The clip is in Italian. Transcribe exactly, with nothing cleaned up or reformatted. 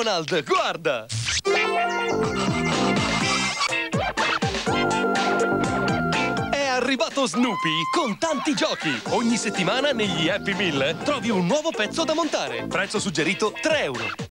Donald, guarda! È arrivato Snoopy con tanti giochi. Ogni settimana negli Happy Meal trovi un nuovo pezzo da montare. Prezzo suggerito tre euro.